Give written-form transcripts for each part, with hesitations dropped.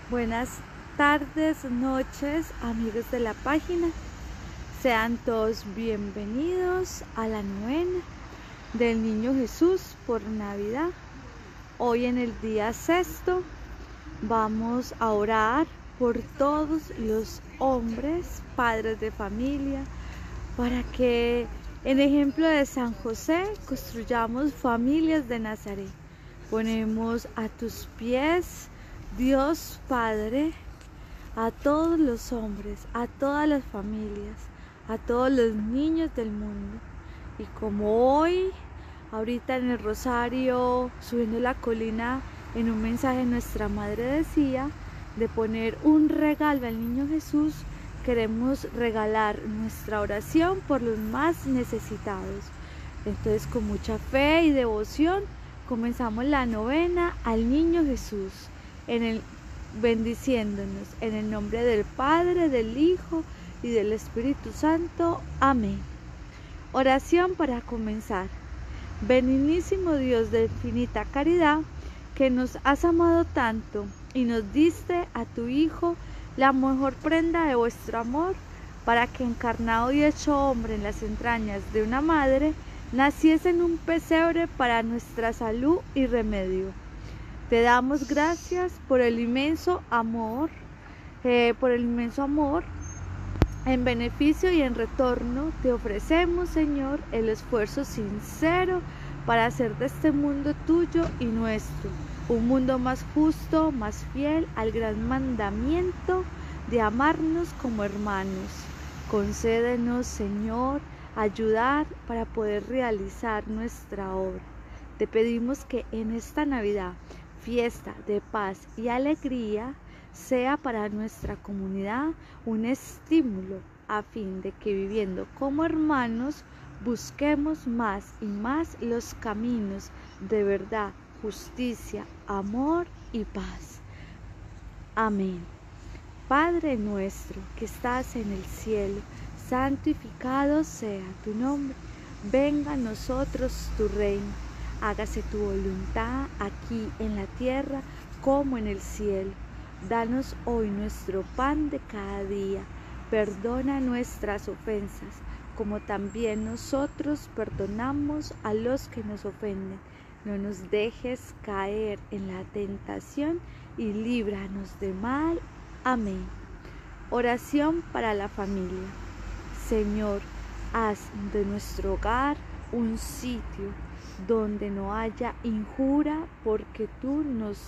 Buenas tardes, noches, amigos de la página. Sean todos bienvenidos a la novena del Niño Jesús por Navidad. Hoy en el día sexto vamos a orar por todos los hombres, padres de familia, para que en ejemplo de San José construyamos familias de Nazaret. Ponemos a tus pies, Dios Padre, a todos los hombres, a todas las familias, a todos los niños del mundo. Y como hoy, ahorita en el rosario, subiendo la colina, en un mensaje nuestra Madre decía de poner un regalo al Niño Jesús, queremos regalar nuestra oración por los más necesitados. Entonces, con mucha fe y devoción, comenzamos la novena al Niño Jesús, bendiciéndonos en el nombre del Padre, del Hijo y del Espíritu Santo. Amén. Oración para comenzar. Benignísimo Dios de infinita caridad, que nos has amado tanto y nos diste a tu Hijo la mejor prenda de vuestro amor, para que encarnado y hecho hombre en las entrañas de una madre, naciese en un pesebre para nuestra salud y remedio. Te damos gracias por el inmenso amor, en beneficio y en retorno te ofrecemos, Señor, el esfuerzo sincero para hacer de este mundo tuyo y nuestro un mundo más justo, más fiel al gran mandamiento de amarnos como hermanos. Concédenos, Señor, ayudar para poder realizar nuestra obra. Te pedimos que en esta Navidad, fiesta de paz y alegría, sea para nuestra comunidad un estímulo a fin de que, viviendo como hermanos, busquemos más y más los caminos de verdad, justicia, amor y paz. Amén. Padre nuestro que estás en el cielo, santificado sea tu nombre. Venga a nosotros tu reino. Hágase tu voluntad aquí en la tierra como en el cielo. Danos hoy nuestro pan de cada día. Perdona nuestras ofensas, como también nosotros perdonamos a los que nos ofenden. No nos dejes caer en la tentación y líbranos de mal. Amén. Oración para la familia. Señor, haz de nuestro hogar un sitio donde no haya injuria, porque tú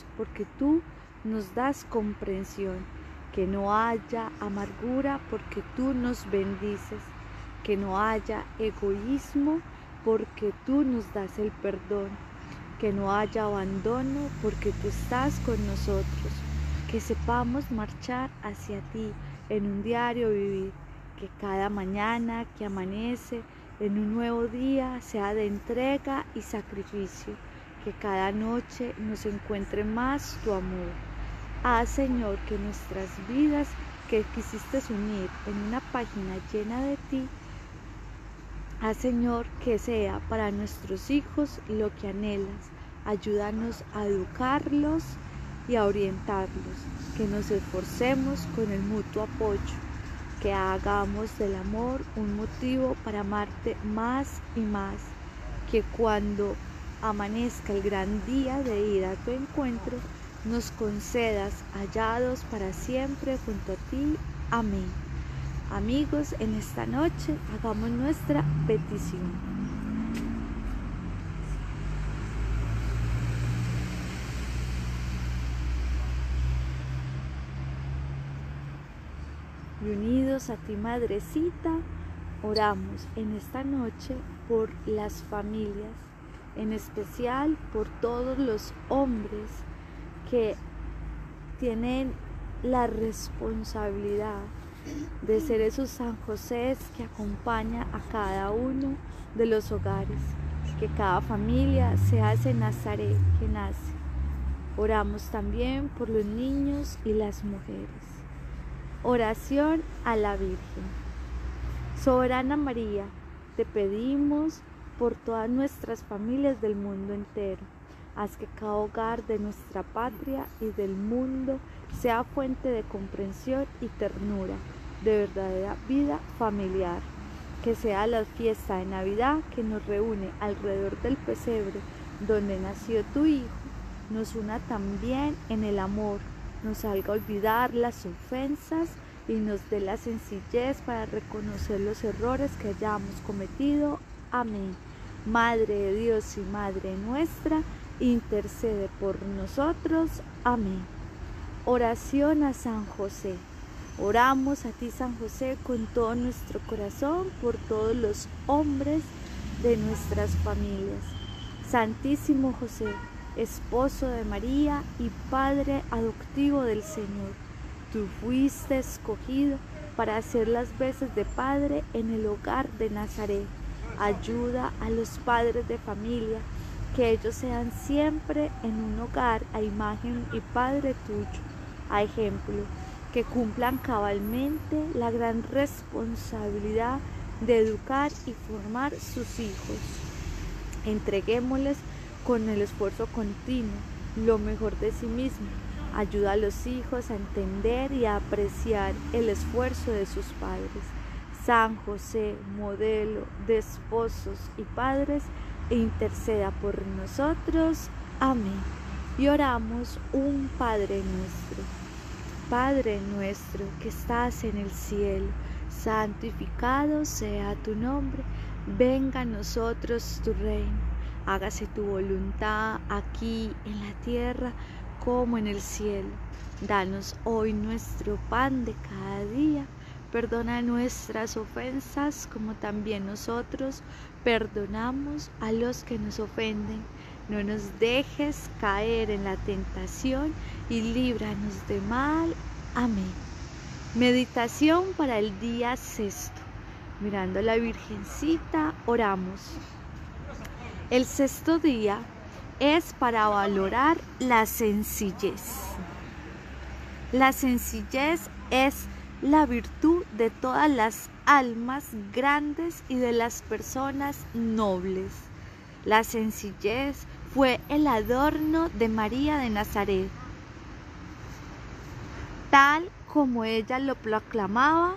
nos das comprensión, que no haya amargura, porque tú nos bendices, que no haya egoísmo, porque tú nos das el perdón, que no haya abandono, porque tú estás con nosotros, que sepamos marchar hacia ti en un diario vivir, que cada mañana que amanece en un nuevo día sea de entrega y sacrificio, que cada noche nos encuentre más tu amor. Haz, Señor, que nuestras vidas que quisiste unir en una página llena de ti, haz, Señor, que sea para nuestros hijos lo que anhelas. Ayúdanos a educarlos y a orientarlos, que nos esforcemos con el mutuo apoyo, que hagamos del amor un motivo para amarte más y más, que cuando amanezca el gran día de ir a tu encuentro, nos concedas hallados para siempre junto a ti. Amén. Amigos, en esta noche hagamos nuestra petición. Y unidos a ti, Madrecita, oramos en esta noche por las familias, en especial por todos los hombres que tienen la responsabilidad de ser esos San José que acompaña a cada uno de los hogares, que cada familia sea ese Nazaret que nace. Oramos también por los niños y las mujeres. Oración a la Virgen. Soberana María, te pedimos por todas nuestras familias del mundo entero, Haz que cada hogar de nuestra patria y del mundo sea fuente de comprensión y ternura, de verdadera vida familiar. Que sea la fiesta de Navidad que nos reúne alrededor del pesebre donde nació tu Hijo, nos una también en el amor, nos haga olvidar las ofensas y nos dé la sencillez para reconocer los errores que hayamos cometido. Amén. Madre de Dios y Madre nuestra, intercede por nosotros. Amén. Oración a San José. Oramos a ti, San José, con todo nuestro corazón por todos los hombres de nuestras familias. Santísimo José, esposo de María y Padre adoptivo del Señor, tú fuiste escogido para hacer las veces de padre en el hogar de Nazaret. Ayuda a los padres de familia, que ellos sean siempre en un hogar a imagen y padre tuyo, a ejemplo, que cumplan cabalmente la gran responsabilidad de educar y formar sus hijos. Entreguémosles con el esfuerzo continuo lo mejor de sí mismo. Ayuda a los hijos a entender y a apreciar el esfuerzo de sus padres. San José, modelo de esposos y padres, interceda por nosotros. Amén. Y oramos un Padre nuestro. Padre nuestro que estás en el cielo, santificado sea tu nombre. Venga a nosotros tu reino. Hágase tu voluntad aquí en la tierra como en el cielo. Danos hoy nuestro pan de cada día. Perdona nuestras ofensas como también nosotros perdonamos a los que nos ofenden. No nos dejes caer en la tentación y líbranos de mal. Amén. Meditación para el día sexto. Mirando a la Virgencita, oramos. El sexto día es para valorar la sencillez. La sencillez es la virtud de todas las almas grandes y de las personas nobles. La sencillez fue el adorno de María de Nazaret, tal como ella lo proclamaba.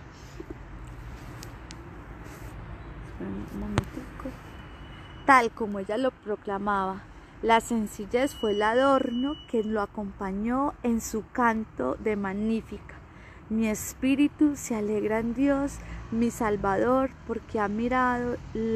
Tal como ella lo proclamaba, la sencillez fue el adorno que lo acompañó en su canto de Magnífica. Mi espíritu se alegra en Dios, mi Salvador, porque ha mirado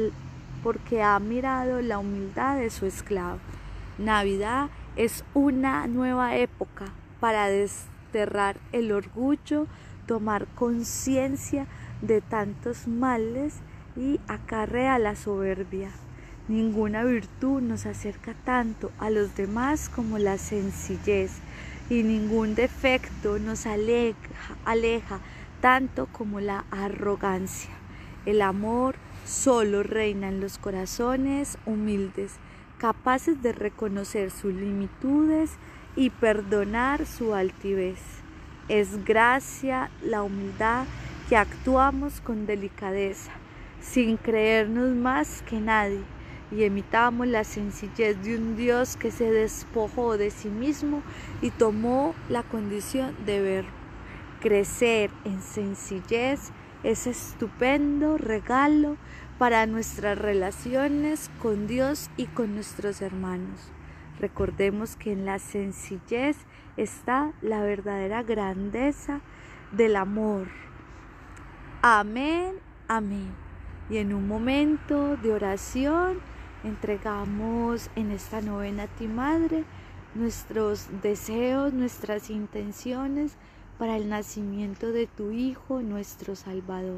la humildad de su esclavo. Navidad es una nueva época para desterrar el orgullo, tomar conciencia de tantos males y acarrea la soberbia. Ninguna virtud nos acerca tanto a los demás como la sencillez, y ningún defecto nos aleja tanto como la arrogancia. El amor solo reina en los corazones humildes, capaces de reconocer sus limitudes y perdonar su altivez. Es gracia la humildad que actuamos con delicadeza, sin creernos más que nadie, y imitamos la sencillez de un Dios que se despojó de sí mismo y tomó la condición de verbo. Crecer en sencillez es estupendo regalo para nuestras relaciones con Dios y con nuestros hermanos. Recordemos que en la sencillez está la verdadera grandeza del amor. Amén, amén. Y en un momento de oración entregamos en esta novena a ti, Madre, nuestros deseos, nuestras intenciones para el nacimiento de tu Hijo, nuestro Salvador.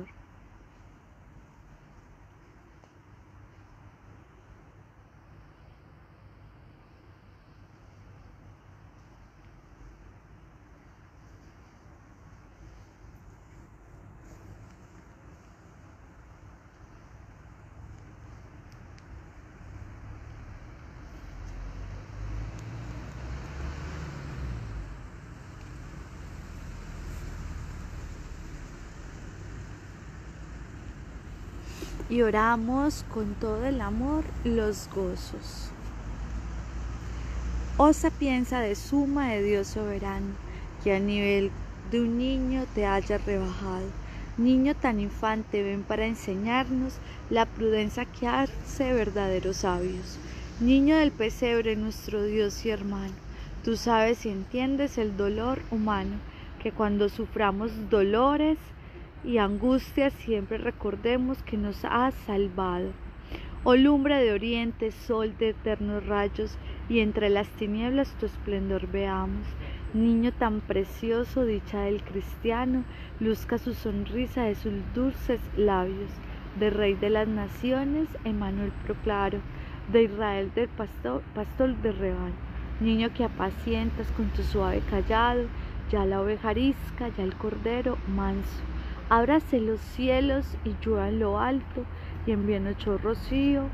Y oramos con todo el amor los gozos. Oh sapienza de suma de Dios soberano, que a nivel de un niño te haya rebajado. Niño tan infante, ven para enseñarnos la prudencia que hace verdaderos sabios. Niño del pesebre, nuestro Dios y hermano, tú sabes y entiendes el dolor humano, que cuando suframos dolores y angustias siempre recordemos que nos has salvado. Oh lumbre de oriente, sol de eternos rayos, y entre las tinieblas tu esplendor veamos. Niño tan precioso, dicha del cristiano, luzca su sonrisa de sus dulces labios. De Rey de las naciones, Emmanuel proclaro, de Israel del pastor de rebaño. Niño que apacientas con tu suave callado, ya la oveja arisca, ya el cordero manso. Ábrase los cielos y llueva en lo alto, y envíen ocho rocío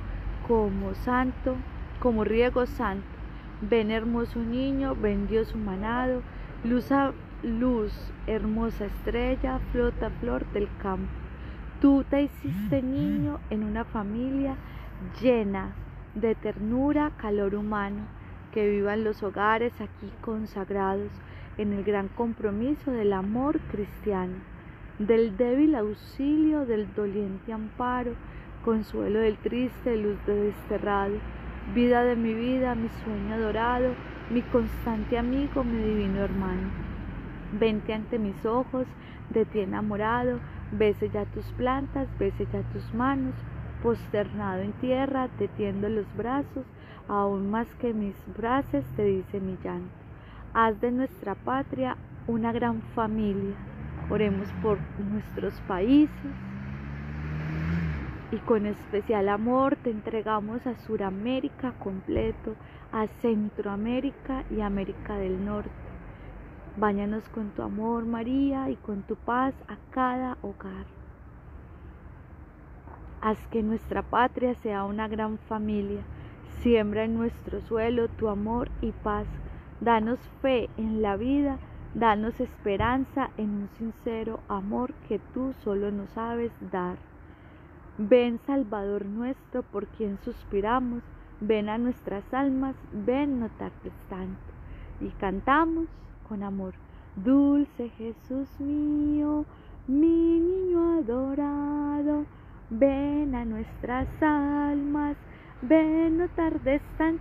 como riego santo. Ven hermoso niño, ven Dios humanado, luz a luz, hermosa estrella, flota flor del campo. Tú te hiciste niño en una familia llena de ternura, calor humano, que vivan los hogares aquí consagrados en el gran compromiso del amor cristiano, del débil auxilio, del doliente amparo, consuelo del triste, luz de desterrado, vida de mi vida, mi sueño adorado, mi constante amigo, mi divino hermano. Vente ante mis ojos, de ti enamorado, bese ya tus plantas, bese ya tus manos, posternado en tierra, te tiendo los brazos, aún más que mis brazos te dice mi llanto. Haz de nuestra patria una gran familia. Oremos por nuestros países y con especial amor te entregamos a Suramérica completo, a Centroamérica y América del Norte. Báñanos con tu amor, María, y con tu paz a cada hogar. Haz que nuestra patria sea una gran familia. Siembra en nuestro suelo tu amor y paz. Danos fe en la vida. Danos esperanza en un sincero amor que tú solo nos sabes dar. Ven, Salvador nuestro, por quien suspiramos. Ven a nuestras almas, ven, no tardes tanto. Y cantamos con amor. Dulce Jesús mío, mi niño adorado, ven a nuestras almas, ven, no tardes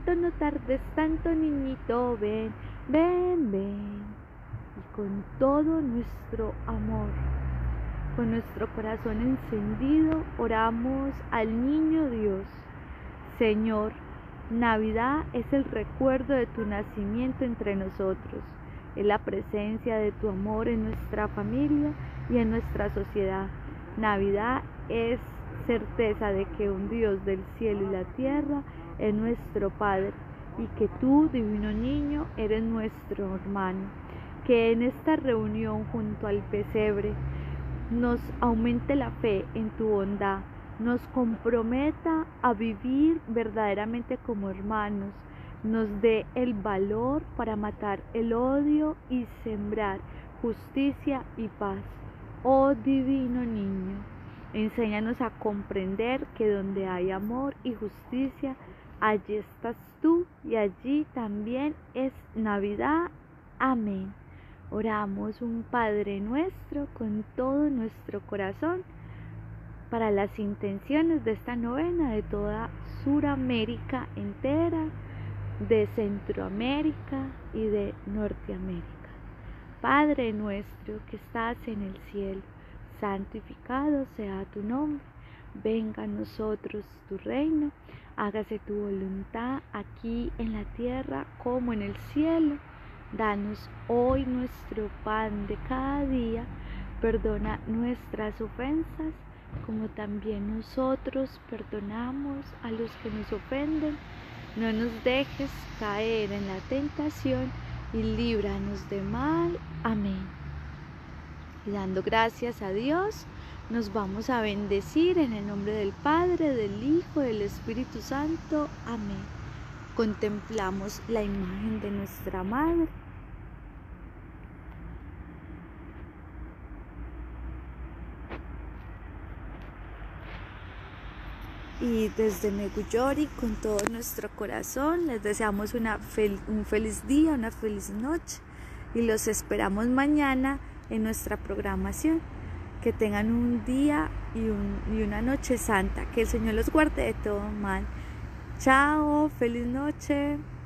tanto, niñito, ven, ven, ven. Y con todo nuestro amor, con nuestro corazón encendido, oramos al niño Dios. Señor, Navidad es el recuerdo de tu nacimiento entre nosotros, es la presencia de tu amor en nuestra familia y en nuestra sociedad. Navidad es certeza de que un Dios del cielo y la tierra es nuestro Padre y que tú, divino niño, eres nuestro hermano. Que en esta reunión junto al pesebre nos aumente la fe en tu bondad, nos comprometa a vivir verdaderamente como hermanos, nos dé el valor para matar el odio y sembrar justicia y paz. Oh divino niño, enséñanos a comprender que donde hay amor y justicia, allí estás tú y allí también es Navidad. Amén. Oramos un Padre Nuestro con todo nuestro corazón para las intenciones de esta novena de toda Suramérica entera, de Centroamérica y de Norteamérica. Padre nuestro que estás en el cielo, santificado sea tu nombre. Venga a nosotros tu reino, hágase tu voluntad aquí en la tierra como en el cielo. Danos hoy nuestro pan de cada día, perdona nuestras ofensas, como también nosotros perdonamos a los que nos ofenden. No nos dejes caer en la tentación y líbranos de mal. Amén. Y dando gracias a Dios, nos vamos a bendecir en el nombre del Padre, del Hijo, del Espíritu Santo. Amén. Contemplamos la imagen de nuestra Madre. Y desde Meguyori, con todo nuestro corazón, les deseamos un feliz día, una feliz noche y los esperamos mañana en nuestra programación. Que tengan un día y una noche santa. Que el Señor los guarde de todo mal. Chao, feliz noche.